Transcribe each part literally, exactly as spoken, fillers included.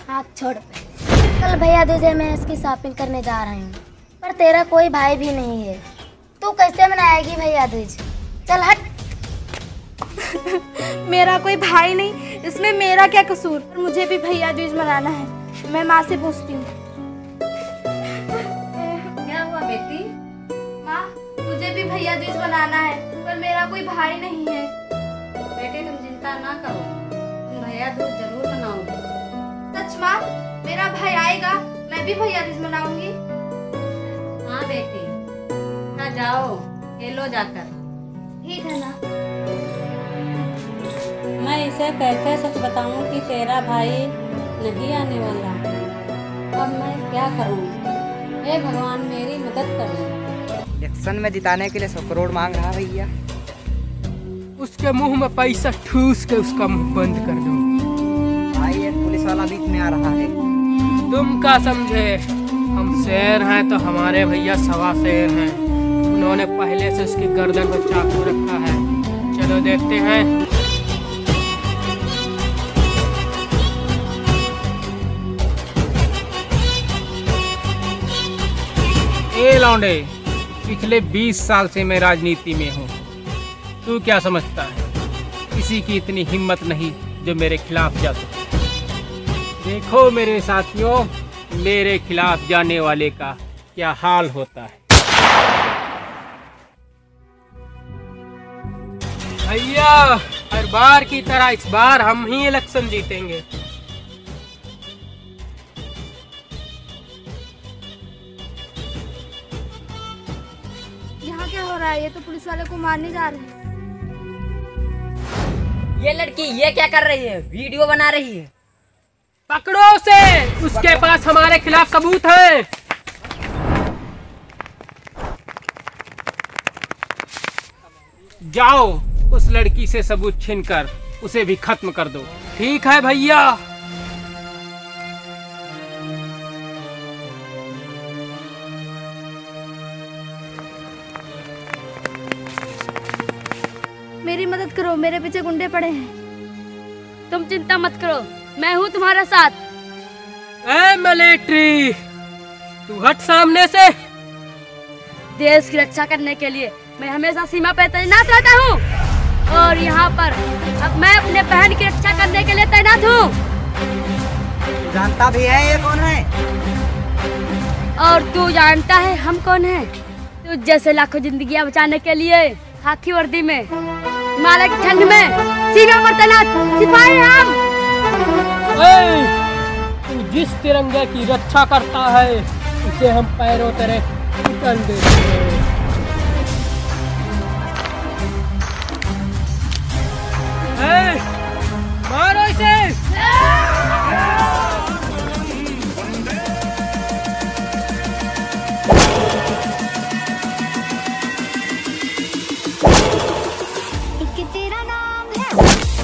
हाथ छोड़ पहले। कल भैया दूजे मैं इसकी शॉपिंग करने जा रही हूँ, पर तेरा कोई भाई भी नहीं है, तू कैसे मनाएगी भैया दूज? चल हट। मेरा कोई भाई नहीं, इसमें मेरा क्या कसूर? मुझे भी भैया दूज मनाना है। मैं माँ से पूछती हूँ। क्या हुआ बेटी? माँ, मुझे भी भैया दूज मनाना है, पर मेरा कोई भाई नहीं है। बेटे तुम चिंता ना करो, तुम भैया दूज जरूर मनाओगे। सच माँ? मेरा भाई आएगा, मैं भी भैया दूज मनाऊंगी। हाँ बेटी, हाँ जाओ खेलो जाकर। ठीक है ना। मैं इसे कैसे सच बताऊं कि तेरा भाई नहीं आने वाला। अब मैं क्या करूं? हे भगवान मेरी मदद करो। इलेक्शन में जिताने के लिए सौ करोड़ मांग रहा भैया। उसके मुंह में पैसा ठूस के उसका मुंह बंद कर दो। भाई एक पुलिस वाला बीच में आ रहा है। तुम क्या समझे, हम शेर हैं तो हमारे भैया सवा शेर हैं। उन्होंने पहले से उसकी गर्दन पर चाकू रखा है। चलो देखते हैं। ए लौंडे, पिछले बीस साल से मैं राजनीति में हूँ। तू क्या समझता है किसी की इतनी हिम्मत नहीं जो मेरे खिलाफ जा सके? देखो मेरे साथियों, मेरे खिलाफ जाने वाले का क्या हाल होता है। भैया, हर बार की तरह इस बार हम ही इलेक्शन जीतेंगे। यहाँ क्या हो रहा है? ये तो पुलिस वाले को मारने जा रहे हैं। ये लड़की ये क्या कर रही है? वीडियो बना रही है। पकड़ो उसे, उसके पास हमारे खिलाफ सबूत है। जाओ उस लड़की से सबूत छीनकर उसे भी खत्म कर दो। ठीक है भैया। मेरी मदद करो, मेरे पीछे गुंडे पड़े हैं। तुम चिंता मत करो, मैं हूँ तुम्हारा साथ। ए मिलिट्री, तू हट सामने से। देश की रक्षा करने के लिए मैं हमेशा सीमा पर तैनात रहता हूँ, और यहाँ पर अब मैं अपने बहन की रक्षा करने के लिए तैनात हूँ। जानता भी है ये कौन है? और तू जानता है हम कौन हैं? तू जैसे लाखों जिंदगियाँ बचाने के लिए खाकी वर्दी में, हिमालय की ठंड में सीमा पर तैनात सिपाही हम। ए, तू जिस तिरंगे की रक्षा करता है उसे हम पैरों तेरे कुचल देते हैं। ए, मारो इसे। तेरा नाम है।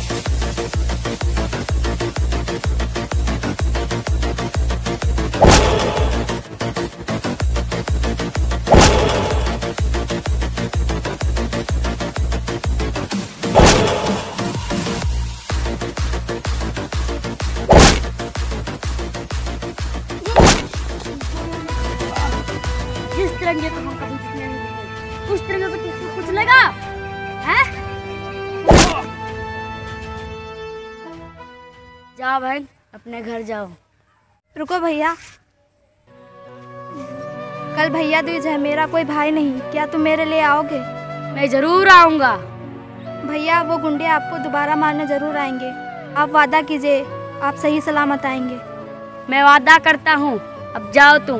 जिस तिरंगे को हम कभी जीतने नहीं देंगे, उस तिरंगे को किसको कुछ लगा है? जाओ बहन, अपने घर जाओ। रुको भैया, कल भैया दूज है, मेरा कोई भाई नहीं, क्या तुम मेरे लिए आओगे? मैं जरूर आऊंगा। भैया वो गुंडे आपको दोबारा मारने जरूर आएंगे, आप वादा कीजिए आप सही सलामत आएंगे। मैं वादा करता हूँ, अब जाओ तुम।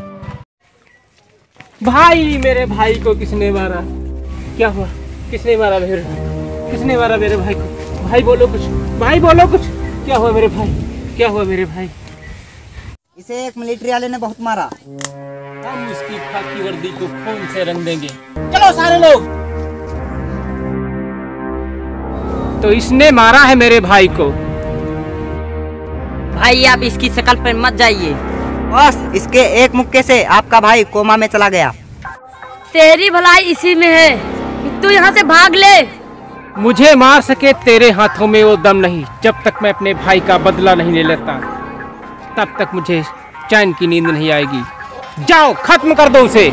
भाई, मेरे भाई को किसने मारा? क्या हुआ? किसने मारा मेरे किसने मारा मेरे भाई को? भाई बोलो कुछ, भाई बोलो कुछ। क्या हुआ मेरे भाई? क्या हुआ मेरे भाई? इसे एक मिलिट्री वाले ने बहुत मारा। हम इसकी खाकी वर्दी को खून से रंग देंगे। चलो सारे लोग। तो इसने मारा है मेरे भाई को। भाई आप इसकी शक्ल पर मत जाइए। बस इसके एक मुक्के से आपका भाई कोमा में चला गया। तेरी भलाई इसी में है कि तू यहाँ से भाग ले। मुझे मार सके तेरे हाथों में वो दम नहीं, जब तक मैं अपने भाई का बदला नहीं ले लेता। तब तक मुझे चैन की नींद नहीं आएगी। जाओ, खत्म कर दो उसे।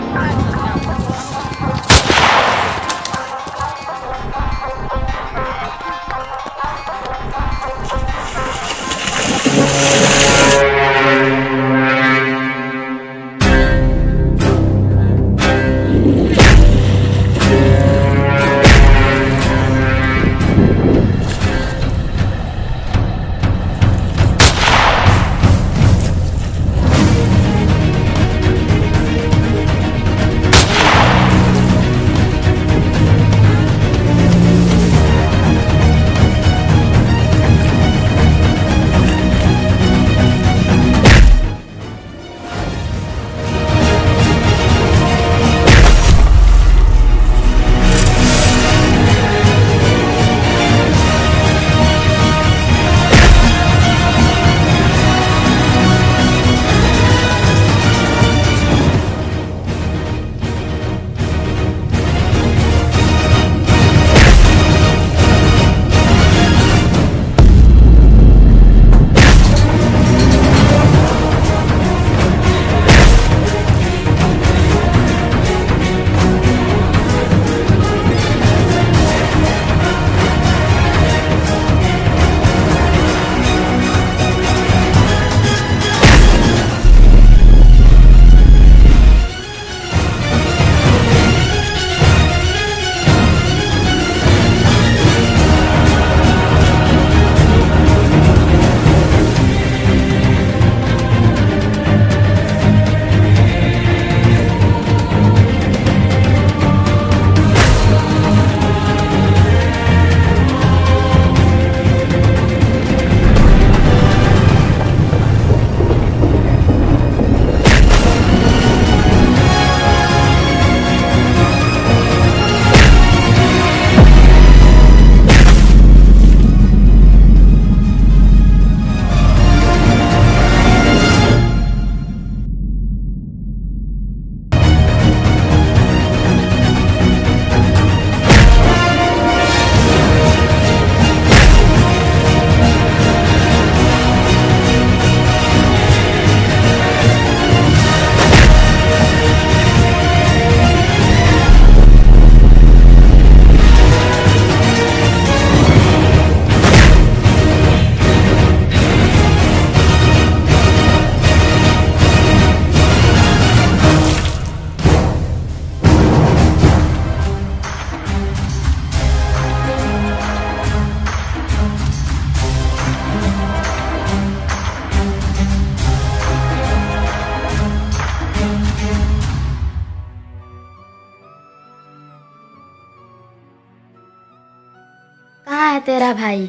कहाँ है तेरा भाई?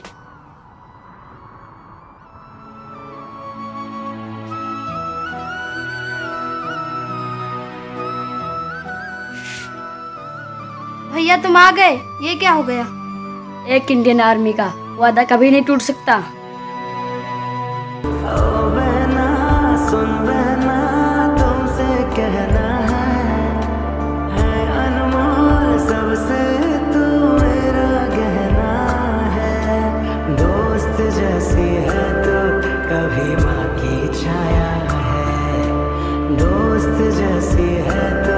भैया तुम आ गए, ये क्या हो गया? एक इंडियन आर्मी का वादा कभी नहीं टूट सकता। कभी माँ की छाया है, दोस्त जैसी है तो